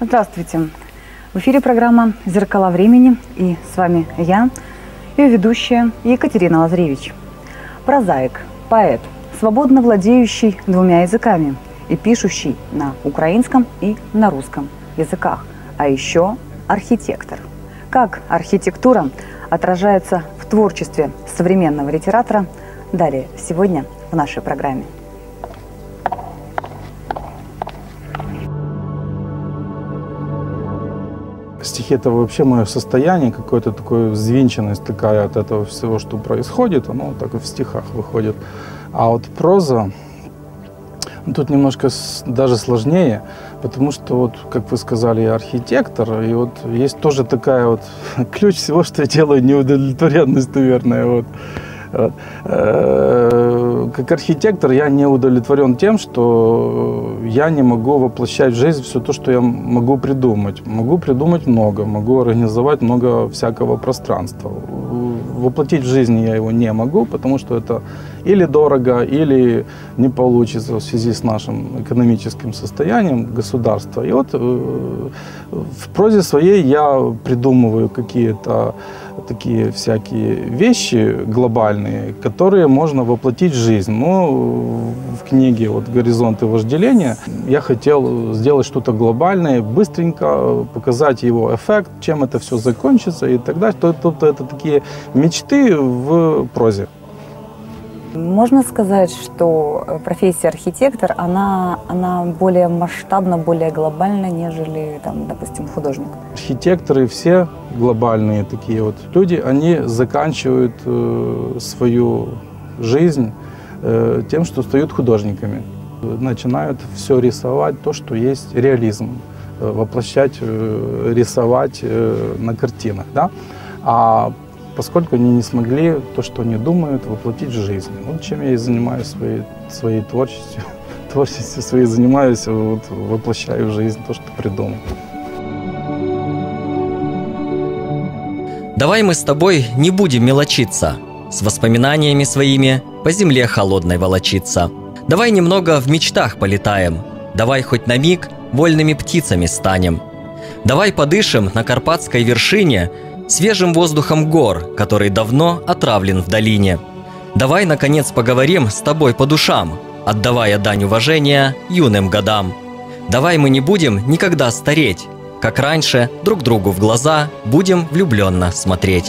Здравствуйте! В эфире программа «Зеркала времени», и с вами я, ее ведущая Екатерина Лазаревич. Прозаик, поэт, свободно владеющий двумя языками и пишущий на украинском и на русском языках, а еще архитектор. Как архитектура отражается в творчестве современного литератора, далее сегодня в нашей программе. Стихи – это вообще мое состояние, какая-то такая взвинченность такая от этого всего, что происходит, оно так и в стихах выходит. А вот проза, тут немножко даже сложнее, потому что, вот, как вы сказали, я архитектор, и вот есть тоже такая вот ключ всего, что я делаю, неудовлетворенность, наверное, вот. Как архитектор я не удовлетворен тем, что я не могу воплощать в жизнь все то, что я могу придумать. Могу придумать много, могу организовать много всякого пространства. Воплотить в жизнь я его не могу, потому что это или дорого, или не получится в связи с нашим экономическим состоянием государства. И вот в прозе своей я придумываю какие-то такие всякие вещи глобальные, которые можно воплотить в жизнь. Но в книге вот «Горизонты вожделения» я хотел сделать что-то глобальное, быстренько показать его эффект, чем это все закончится и так далее. Это такие мечты в прозе. Можно сказать, что профессия архитектор, она более масштабна, более глобальна, нежели, там, допустим, художник? Архитекторы все глобальные такие вот люди, они заканчивают свою жизнь тем, что стают художниками. Начинают все рисовать, то, что есть реализм, воплощать, рисовать на картинах. Да? А поскольку они не смогли то, что они думают, воплотить в жизнь. Вот чем я и занимаюсь своей творчеством. Творчеством своей занимаюсь, вот, воплощаю в жизнь то, что придумал. Давай мы с тобой не будем мелочиться, с воспоминаниями своими по земле холодной волочиться. Давай немного в мечтах полетаем, давай хоть на миг вольными птицами станем. Давай подышим на карпатской вершине свежим воздухом гор, который давно отравлен в долине. Давай, наконец, поговорим с тобой по душам, отдавая дань уважения юным годам. Давай мы не будем никогда стареть, как раньше друг другу в глаза будем влюбленно смотреть.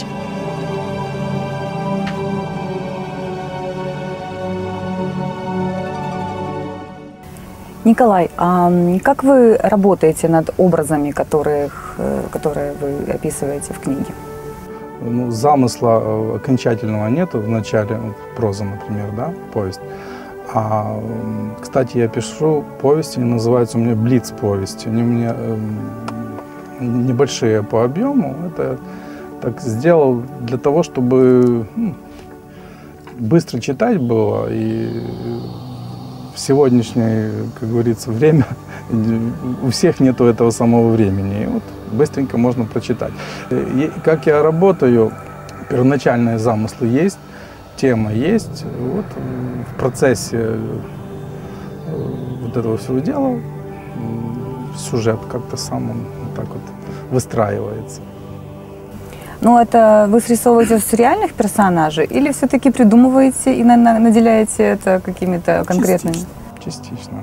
Николай, а как вы работаете над образами, которые вы описываете в книге? Ну, замысла окончательного нету в начале, вот, проза, например, да, повесть. А, кстати, я пишу повести, они называются у меня блиц-повести. Они у меня небольшие по объему. Это так сделал для того, чтобы быстро читать было. И в сегодняшнее, как говорится, время у всех нету этого самого времени. И вот быстренько можно прочитать. И как я работаю, первоначальные замыслы есть, тема есть. Вот в процессе вот этого всего дела сюжет как-то сам он так вот выстраивается. Ну, это вы срисовываете с реальных персонажей или все-таки придумываете и наделяете это какими-то конкретными? Частично.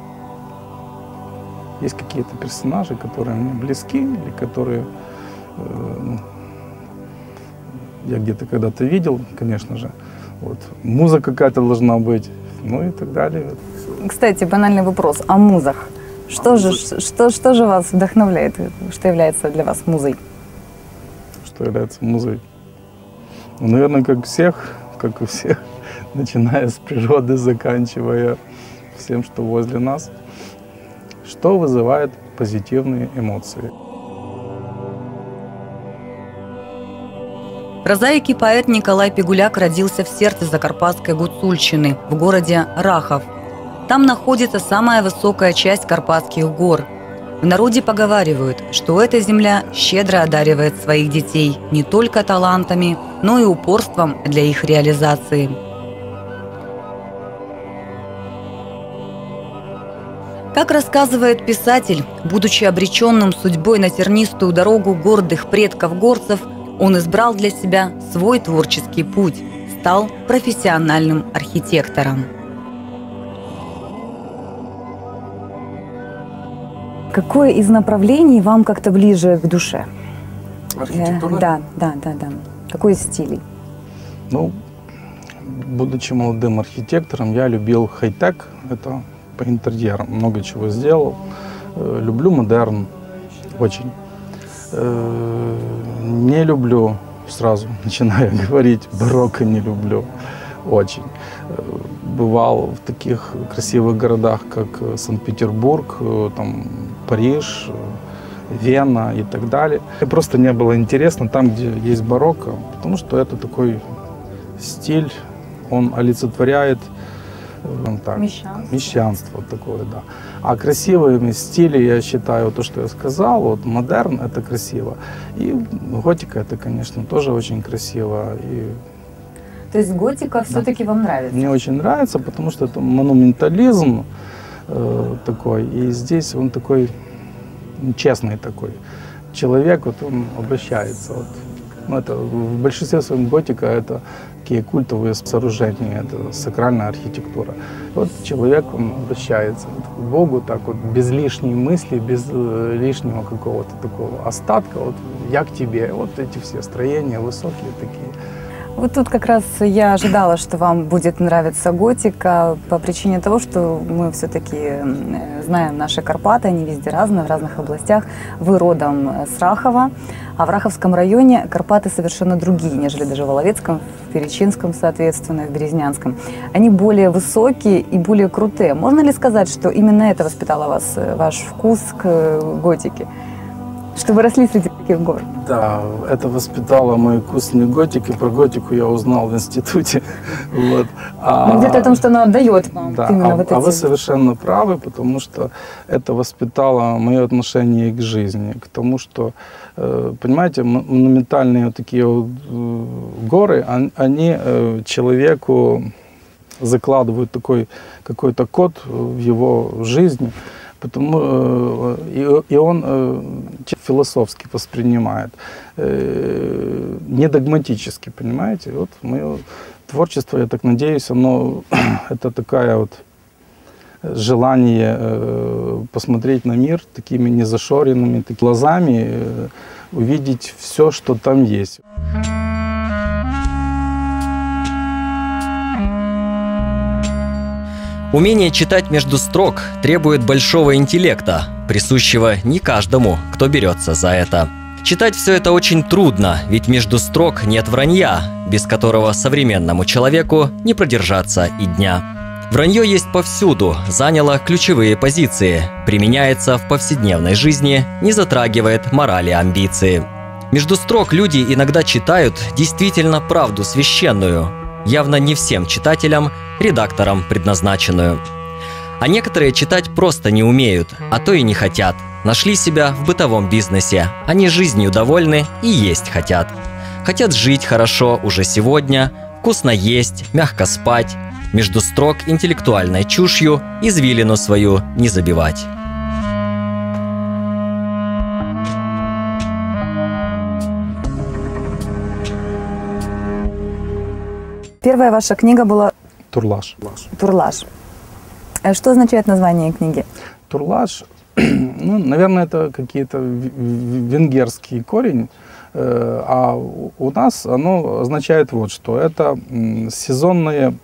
Есть какие-то персонажи, которые мне близки, или которые я где-то когда-то видел, конечно же. Вот. Муза какая-то должна быть, ну и так далее. Кстати, банальный вопрос о музах. Что же вас вдохновляет, что является для вас музой? Что является музой? Ну, наверное, как у всех, начиная с природы, заканчивая всем, что возле нас, что вызывает позитивные эмоции. Прозаик и поэт Николай Пигуляк родился в сердце Закарпатской Гуцульщины, в городе Рахов. Там находится самая высокая часть Карпатских гор. В народе поговаривают, что эта земля щедро одаривает своих детей не только талантами, но и упорством для их реализации. Как рассказывает писатель, будучи обреченным судьбой на тернистую дорогу гордых предков горцев, он избрал для себя свой творческий путь, стал профессиональным архитектором. Какое из направлений вам как-то ближе к душе? Архитектура? Да. Какой из стилей? Ну, будучи молодым архитектором, я любил хай-тек, это по интерьерам, много чего сделал. Люблю модерн, очень. Не люблю, сразу начинаю говорить, барокко не люблю, очень. Бывал в таких красивых городах, как Санкт-Петербург, там, Париж, Вена и так далее. Мне просто не было интересно там, где есть барокко, потому что это такой стиль, он олицетворяет так, мещанство такое, да. А красивыми стили, я считаю, то, что я сказал, вот модерн – это красиво. И готика – это, конечно, тоже очень красиво. И то есть готика все-таки вам нравится? мне очень нравится, потому что это монументализм такой. И здесь он такой честный такой человек, вот он обращается. Вот. Ну, это, в большинстве своем готика – это такие культовые сооружения, это сакральная архитектура. Вот человек, он обращается к Богу так вот, без лишней мысли, без лишнего какого-то такого остатка. Вот я к тебе. Вот эти все строения высокие такие. Вот тут как раз я ожидала, что вам будет нравиться готика по причине того, что мы все-таки знаем наши Карпаты, они везде разные, в разных областях. Вы родом с Рахова, а в Раховском районе Карпаты совершенно другие, нежели даже в Воловецком, в Перечинском, соответственно, в Березнянском. Они более высокие и более крутые. Можно ли сказать, что именно это воспитало вас, ваш вкус к готике? Что вы росли среди таких гор? Да, это воспитало мой вкус к готике. Про готику я узнал в институте. Вот. Где-то о том, что она отдает вам. Да, именно вот эти... вы совершенно правы, потому что это воспитало мое отношение к жизни, к тому, что, понимаете, монументальные вот такие вот горы, они человеку закладывают такой какой-то код в его жизнь. Потому, и он философски воспринимает, не догматически, понимаете? Вот мое творчество, я так надеюсь, оно это такое вот желание посмотреть на мир такими незашоренными такими глазами, увидеть все, что там есть. Умение читать между строк требует большого интеллекта, присущего не каждому, кто берется за это. Читать все это очень трудно, ведь между строк нет вранья, без которого современному человеку не продержаться и дня. Вранье есть повсюду, заняло ключевые позиции, применяется в повседневной жизни, не затрагивает морали и амбиции. Между строк люди иногда читают действительно правду священную, явно не всем читателям, редакторам предназначенную. А некоторые читать просто не умеют, а то и не хотят. Нашли себя в бытовом бизнесе, они жизнью довольны и есть хотят. Хотят жить хорошо уже сегодня, вкусно есть, мягко спать, между строк интеллектуальной чушью извилину свою не забивать. Первая ваша книга была Турлаш. «Турлаш». Что означает название книги? Турлаш, ну, наверное, это какие-то венгерский корень, а у нас оно означает вот что. Это сезонное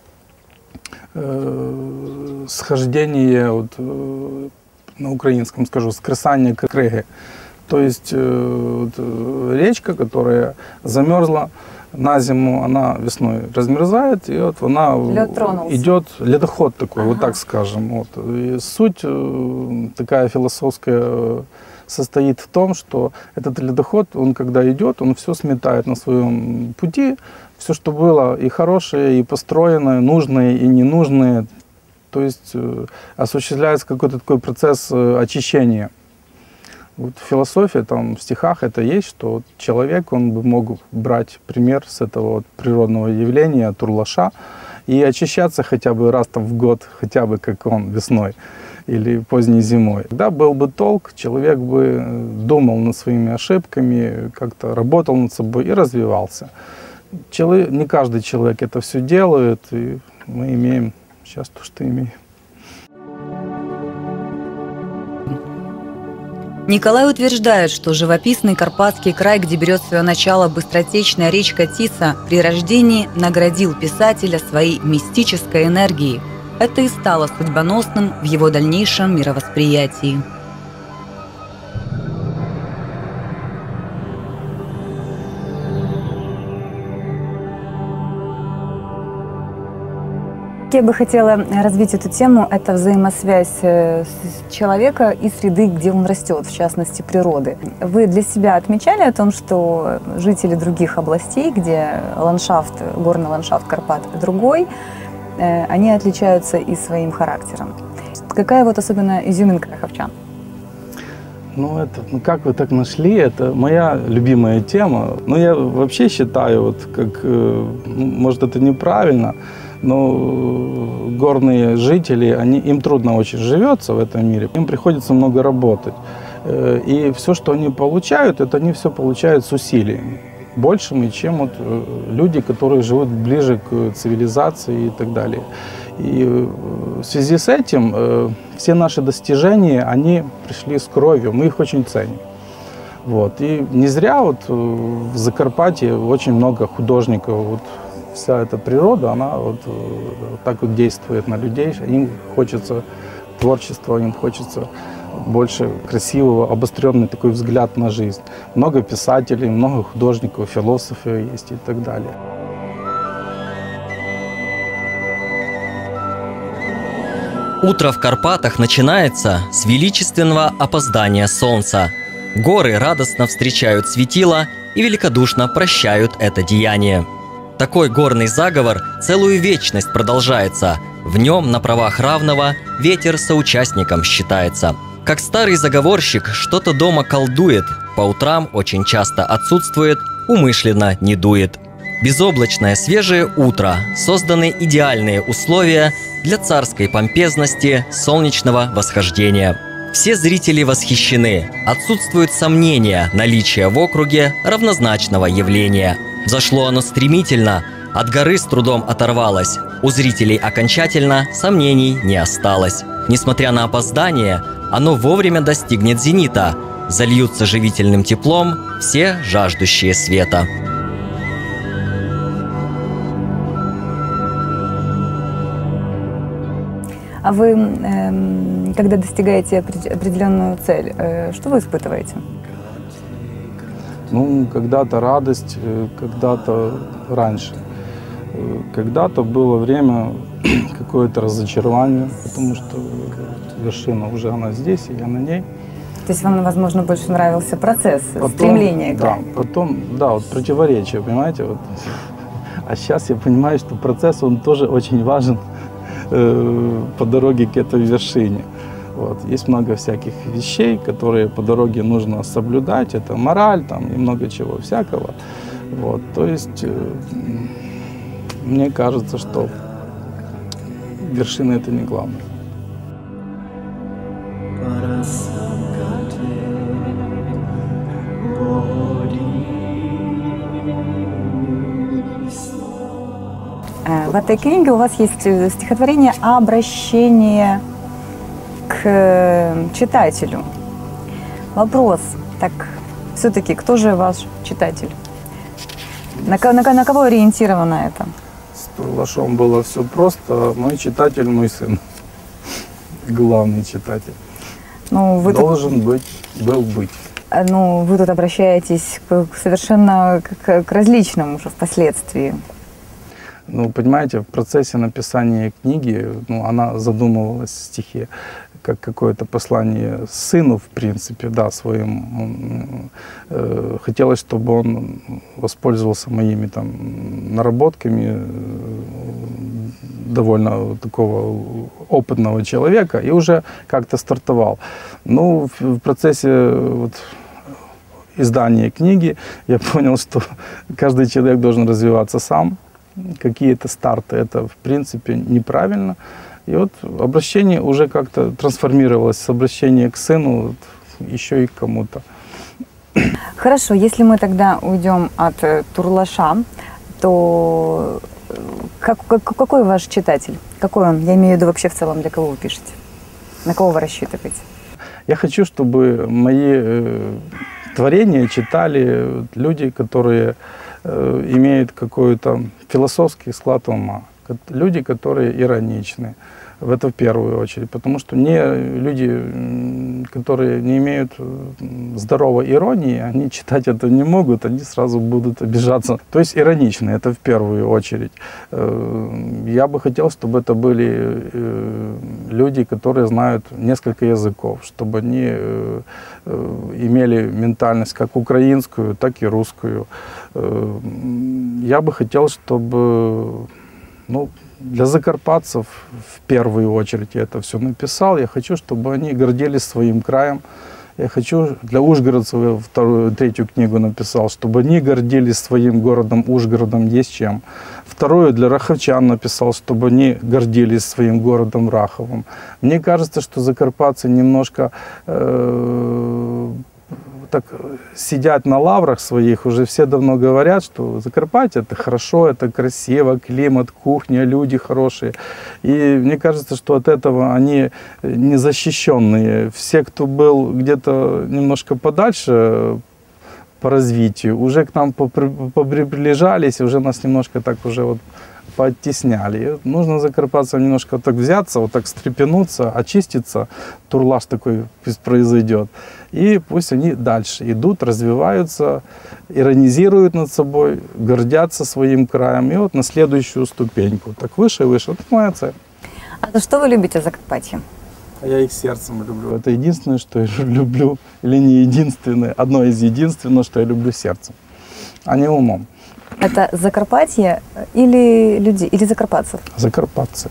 схождение, вот, на украинском скажу, скресание криги. То есть вот, речка, которая замерзла на зиму, она весной размерзает, и вот она идет, ледоход такой, вот так скажем. Вот. И суть такая философская состоит в том, что этот ледоход, он когда идет, он все сметает на своем пути, все, что было и хорошее, и построенное, нужное, и ненужное. То есть осуществляется какой-то такой процесс очищения. Вот философия там в стихах это есть, что вот человек, он бы мог брать пример с этого вот природного явления, турлаша, и очищаться хотя бы раз там в год, хотя бы как он весной. или поздней зимой. Тогда был бы толк, человек бы думал над своими ошибками, как-то работал над собой и развивался. Не каждый человек это все делает, и мы имеем сейчас то, что имеем. Николай утверждает, что живописный Карпатский край, где берет свое начало быстротечная речка Тиса, при рождении наградил писателя своей мистической энергией. Это и стало судьбоносным в его дальнейшем мировосприятии. Я бы хотела развить эту тему. Это взаимосвязь человека и среды, где он растет, в частности, природы. Вы для себя отмечали о том, что жители других областей, где горный ландшафт Карпат другой, они отличаются и своим характером? Какая вот особенно изюминка раховчан? Как вы так нашли? Это моя любимая тема. Я вообще считаю, может, это неправильно, но горные жители, им трудно очень живется в этом мире, им приходится много работать. И все, что они получают, это они все получают с усилиями, большими, чем люди, которые живут ближе к цивилизации и так далее. И в связи с этим все наши достижения, они пришли с кровью, мы их очень ценим. И не зря в Закарпатье очень много художников. Вся эта природа, она так действует на людей. Им хочется творчества, им хочется больше красивого, обостренный такой взгляд на жизнь. Много писателей, много художников, философов есть и так далее. Утро в Карпатах начинается с величественного опоздания солнца. Горы радостно встречают светило и великодушно прощают это деяние. Такой горный заговор целую вечность продолжается. В нем на правах равного ветер соучастником считается. Как старый заговорщик что-то дома колдует, по утрам очень часто отсутствует, умышленно не дует. Безоблачное свежее утро, созданы идеальные условия для царской помпезности солнечного восхождения. Все зрители восхищены, отсутствуют сомнения наличия в округе равнозначного явления. Взошло оно стремительно, от горы с трудом оторвалось. У зрителей окончательно сомнений не осталось. Несмотря на опоздание, оно вовремя достигнет зенита. Зальются живительным теплом все жаждущие света. А вы, когда достигаете определенную цель, что вы испытываете? Когда-то радость, когда-то раньше. Когда-то было время какое-то разочарование, потому что вершина уже она здесь, и я на ней. То есть вам, возможно, больше нравился процесс, стремление к противоречие, понимаете? А сейчас я понимаю, что процесс, он тоже очень важен по дороге к этой вершине. Есть много всяких вещей, которые по дороге нужно соблюдать. Это мораль, и много чего всякого. То есть, мне кажется, что вершина – это не главное. В этой книге у вас есть стихотворение «Обращение к читателю». Вопрос, так все-таки, кто же ваш читатель? На кого ориентировано это? С Павлашом было все просто. Мой читатель, мой сын. Главный читатель. Должен быть. Вы тут обращаетесь совершенно к различным уже впоследствии. Понимаете, в процессе написания книги, она задумывалась в стихе как какое-то послание сыну, в принципе, своим. Хотелось, чтобы он воспользовался моими наработками довольно такого опытного человека и уже как-то стартовал. В процессе издания книги я понял, что каждый человек должен развиваться сам. Какие-то старты, это в принципе неправильно. И вот обращение уже как-то трансформировалось с обращения к сыну вот, еще и к кому-то. Хорошо, если мы тогда уйдем от Турлаша, то какой ваш читатель? Какой он? Я имею в виду вообще в целом, для кого вы пишете? На кого вы рассчитываете? Я хочу, чтобы мои творения читали люди, которые имеют какой-то философский склад ума, люди, которые ироничны. Это в первую очередь, потому что люди, которые не имеют здоровой иронии, они читать это не могут, они сразу будут обижаться. То есть ироничны, это в первую очередь. Я бы хотел, чтобы это были люди, которые знают несколько языков, чтобы они имели ментальность как украинскую, так и русскую. Я бы хотел, чтобы для закарпатцев в первую очередь я это все написал. Я хочу, чтобы они гордились своим краем. Я хочу, для ужгородцев я третью книгу написал, чтобы они гордились своим городом Ужгородом, есть чем. Вторую для раховчан написал, чтобы они гордились своим городом Раховым. Мне кажется, что закарпатцы немножко так сидят на лаврах своих, уже все давно говорят, что Закарпатье это хорошо, это красиво, климат, кухня, люди хорошие. И мне кажется, что от этого они незащищенные. Все, кто был где-то немножко подальше по развитию, уже к нам приближались, уже нас немножко так уже вот пооттесняли. И нужно закарпатцам немножко так взяться, вот так встрепенуться, очиститься. Турлаш такой пусть произойдет. И пусть они дальше идут, развиваются, иронизируют над собой, гордятся своим краем. И вот на следующую ступеньку. Так выше и выше. Вот моя цель. А за что вы любите Закарпатье? Я их сердцем люблю. Это единственное, что я люблю, или не единственное, одно из единственного, что я люблю сердцем, а не умом. Это Закарпатье или люди, или закарпатцев? Закарпатцы.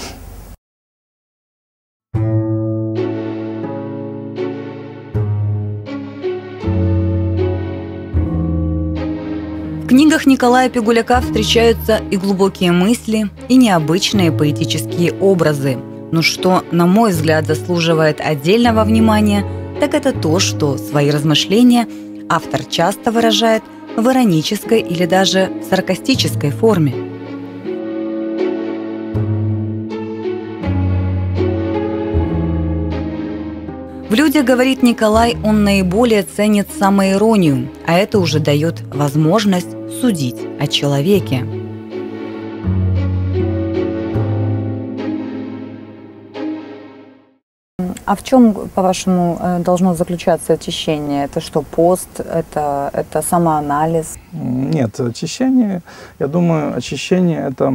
В книгах Николая Пигуляка встречаются и глубокие мысли, и необычные поэтические образы. Но что, на мой взгляд, заслуживает отдельного внимания, так это то, что свои размышления автор часто выражает в иронической или даже саркастической форме. В «Людях», говорит Николай, он наиболее ценит самоиронию, а это уже дает возможность судить о человеке. А в чем, по-вашему, должно заключаться очищение? Это что, пост? Это самоанализ? Нет, очищение, я думаю, очищение – это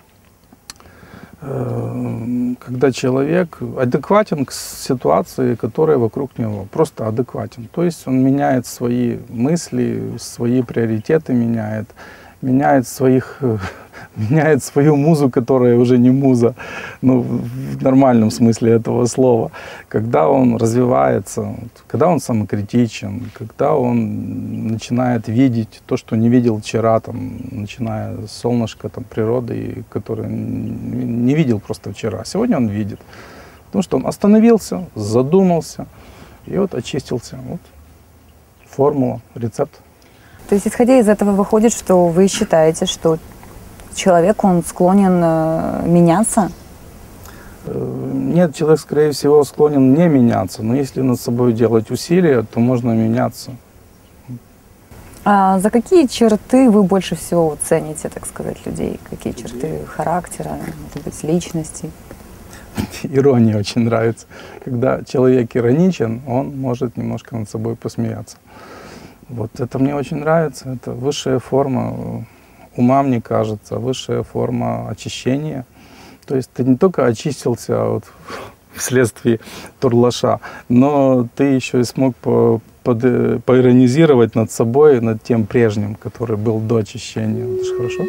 когда человек адекватен к ситуации, которая вокруг него, просто адекватен. То есть он меняет свои мысли, свои приоритеты меняет свою музу, которая уже не муза, в нормальном смысле этого слова. Когда он развивается, когда он самокритичен, когда он начинает видеть то, что не видел вчера, начиная с солнышка, природы, которое не видел просто вчера, а сегодня он видит. Потому что он остановился, задумался и вот очистился. Вот формула, рецепт. То есть, исходя из этого, выходит, что вы считаете, что человек, он склонен меняться? Нет, человек, скорее всего, склонен не меняться. Но если над собой делать усилия, то можно меняться. А за какие черты вы больше всего цените, так сказать, людей? Какие черты характера, может быть, личности? Ирония очень нравится. Когда человек ироничен, он может немножко над собой посмеяться. Вот это мне очень нравится. Это высшая форма ума, мне кажется, высшая форма очищения. То есть ты не только очистился вследствие Турлаша, но ты еще и смог поиронизировать над собой, над тем прежним, который был до очищения. Это же хорошо.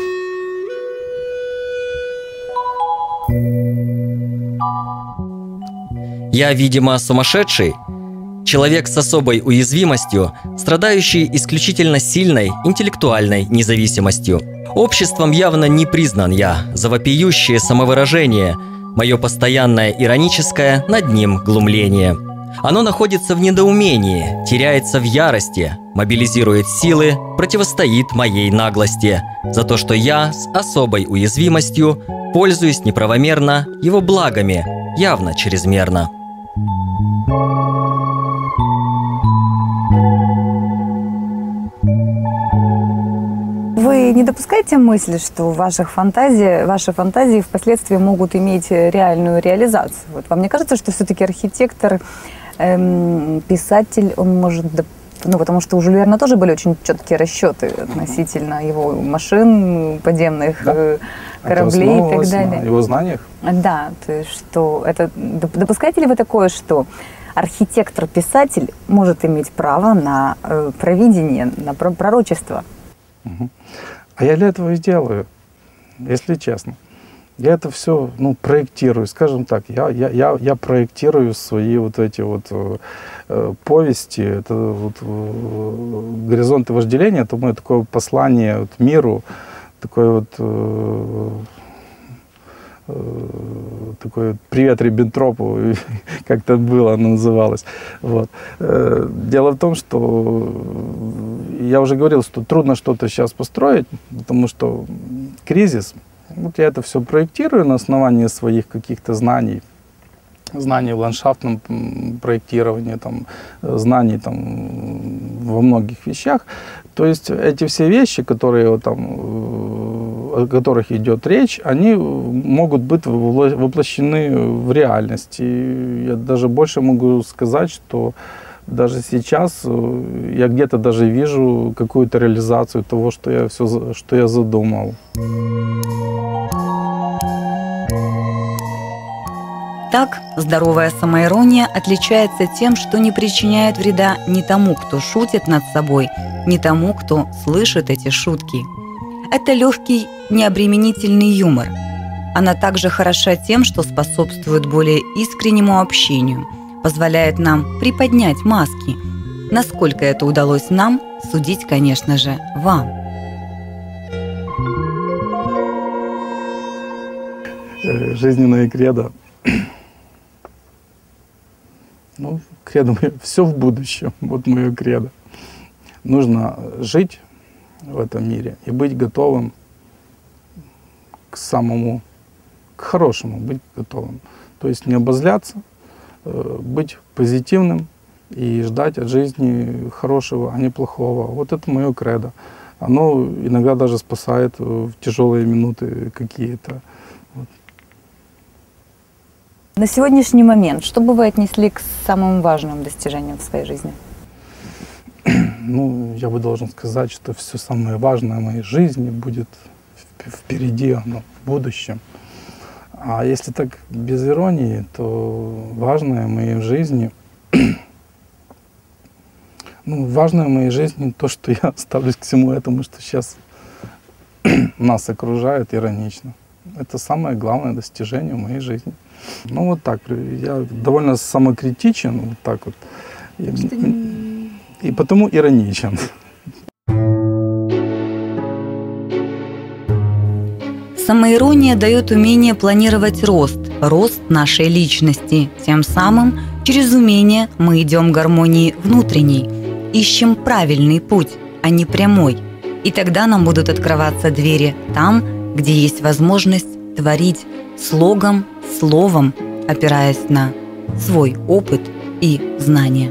Я, видимо, сумасшедший. Человек с особой уязвимостью, страдающий исключительно сильной интеллектуальной независимостью. Обществом явно не признан я за вопиющее самовыражение, мое постоянное ироническое над ним глумление. Оно находится в недоумении, теряется в ярости, мобилизирует силы, противостоит моей наглости за то, что я с особой уязвимостью пользуюсь неправомерно его благами, явно чрезмерно. Вы не допускаете мысли, что ваши фантазии впоследствии могут иметь реальную реализацию? Вот вам не кажется, что все-таки архитектор, писатель, он может... потому что у Жюля Верна тоже были очень четкие расчеты относительно его машин, подземных кораблей и так далее. На его знаниях? Да, то есть что это... Допускаете ли вы такое, что архитектор-писатель может иметь право на провидение, на пророчество? А я для этого и делаю, если честно. Я это все проектирую, скажем так. Я проектирую свои вот эти вот повести. Это вот «Горизонты вожделения», это мое такое послание вот миру, такое вот такой «Привет Риббентропу», как-то было, оно называлось. Вот. Дело в том, что я уже говорил, что трудно что-то сейчас построить, потому что кризис. Вот я это все проектирую на основании своих каких-то знаний в ландшафтном проектировании, знаний во многих вещах. То есть эти все вещи, о которых идет речь, они могут быть воплощены в реальность. И я даже больше могу сказать, что даже сейчас я где-то даже вижу какую-то реализацию того, что я задумал. Так, здоровая самоирония отличается тем, что не причиняет вреда ни тому, кто шутит над собой, ни тому, кто слышит эти шутки. Это легкий, необременительный юмор. Она также хороша тем, что способствует более искреннему общению, позволяет нам приподнять маски. Насколько это удалось нам, судить, конечно же, вам. Жизненное кредо. Кредо мое, все в будущем, вот мое кредо. Нужно жить в этом мире и быть готовым к хорошему, быть готовым. То есть не обозляться, быть позитивным и ждать от жизни хорошего, а не плохого. Вот это мое кредо. Оно иногда даже спасает в тяжелые минуты какие-то. На сегодняшний момент, что бы вы отнесли к самым важным достижениям в своей жизни? Я бы должен сказать, что все самое важное в моей жизни будет впереди, оно в будущем. А если так без иронии, то важное в моей жизни, важное в моей жизни то, что я ставлюсь к всему этому, что сейчас нас окружает иронично. Это самое главное достижение в моей жизни. Вот так. Я довольно самокритичен, вот так вот. И потому ироничен. Самоирония дает умение планировать рост нашей личности. Тем самым, через умение мы идем к гармонии внутренней, ищем правильный путь, а не прямой. И тогда нам будут открываться двери там, где есть возможность творить слогом, словом, опираясь на свой опыт и знания.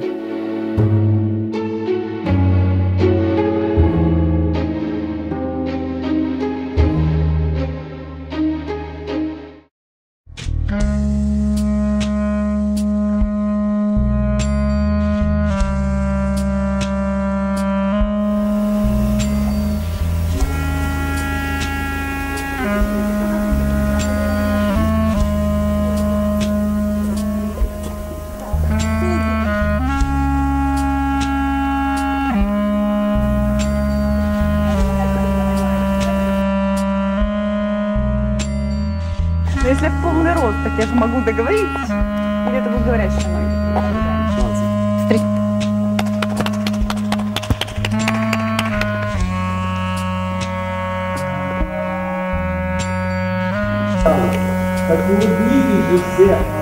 Если в полный рост, так я же могу договориться. Или это будет говорящая ноги? Так улыбнитесь же все.